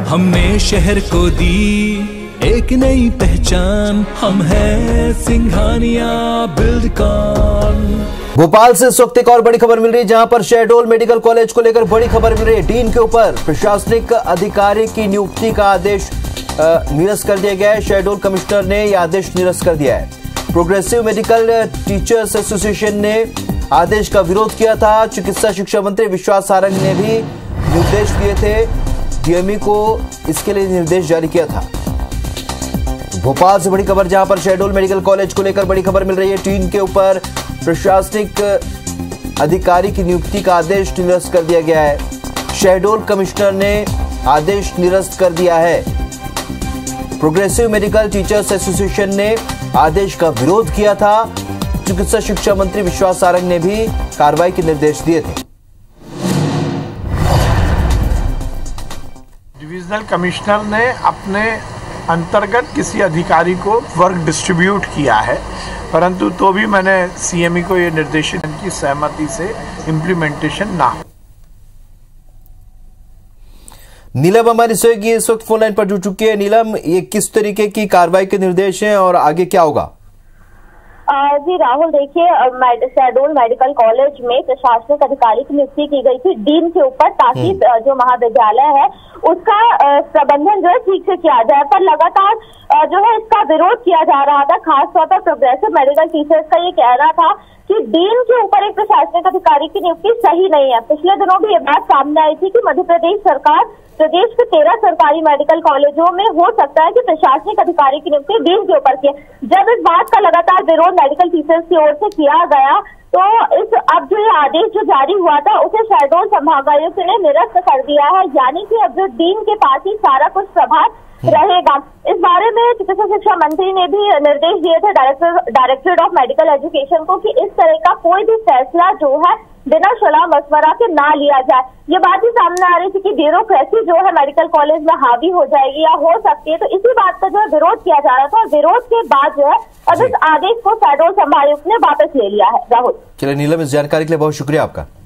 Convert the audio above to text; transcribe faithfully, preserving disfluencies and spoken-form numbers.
हमने शहर को दी एक नई पहचान, हम हैं सिंघानिया बिल्डकॉन। भोपाल से इस वक्त एक और बड़ी खबर मिल रही है, जहां पर शहडोल मेडिकल कॉलेज को लेकर बड़ी खबर मिल रही है। डीन के ऊपर प्रशासनिक अधिकारी की नियुक्ति का आदेश निरस्त कर दिया गया है। शहडोल कमिश्नर ने यह आदेश निरस्त कर दिया है। प्रोग्रेसिव मेडिकल टीचर्स एसोसिएशन ने आदेश का विरोध किया था। चिकित्सा शिक्षा मंत्री विश्वास सारंग ने भी निर्देश दिए थे, डीएमई को इसके लिए निर्देश जारी किया था। भोपाल से बड़ी खबर, जहां पर शहडोल मेडिकल कॉलेज को लेकर बड़ी खबर मिल रही है। डीन के ऊपर प्रशासनिक अधिकारी की नियुक्ति का आदेश निरस्त कर दिया गया है। शहडोल कमिश्नर ने आदेश निरस्त कर दिया है। प्रोग्रेसिव मेडिकल टीचर्स एसोसिएशन ने आदेश का विरोध किया था। चिकित्सा शिक्षा मंत्री विश्वास सारंग ने भी कार्रवाई के निर्देश दिए थे। डिविजनल कमिश्नर ने अपने अंतर्गत किसी अधिकारी को वर्क डिस्ट्रीब्यूट किया है, परंतु तो भी मैंने सीएमई को ये निर्देशित की सहमति से इम्प्लीमेंटेशन ना हो। नीलम हमारी सहयोगी इस वक्त फोन लाइन पर जुड़ चुकी है। नीलम, ये किस तरीके की कार्रवाई के निर्देश हैं और आगे क्या होगा? जी राहुल, देखिए शहडोल मेडिकल कॉलेज में प्रशासनिक अधिकारी की नियुक्ति की गई थी डीन के ऊपर, ताकि जो महाविद्यालय है उसका प्रबंधन जो है ठीक से किया जाए, पर लगातार जो है इसका विरोध किया जा रहा था। खासतौर पर प्रोग्रेसिव मेडिकल टीचर्स का ये कहना था कि डीन के ऊपर एक प्रशासनिक अधिकारी की नियुक्ति सही नहीं है। पिछले दिनों भी ये बात सामने आई थी कि मध्य प्रदेश सरकार प्रदेश के तेरह सरकारी मेडिकल कॉलेजों में हो सकता है कि प्रशासनिक अधिकारी की नियुक्ति डीन के ऊपर की। जब इस बात का लगातार विरोध मेडिकल टीचर्स की ओर से किया गया, तो इस अब जो ये आदेश जो जारी हुआ था उसे शहडोल संभागायुक्त ने निरस्त कर दिया है, यानी कि अब जो डीन के पास ही सारा कुछ प्रभाव रहेगा। इस बारे में चिकित्सा शिक्षा मंत्री ने भी निर्देश दिए थे director directorate of medical education को कि इस तरह का कोई भी फैसला जो है बिना सलाह मशवरा के ना लिया जाए। ये बात ही सामने आ रही थी कि ब्यूरोक्रेसी जो है मेडिकल कॉलेज में हावी हो जाएगी या हो सकती है, तो इसी बात का जो है विरोध किया जा रहा था। और विरोध के बाद जो है अब इस आदेश को शहडोल संभागायुक्त ने वापस ले लिया है। राहुल, चलिए नीलम, इस जानकारी के लिए बहुत शुक्रिया आपका।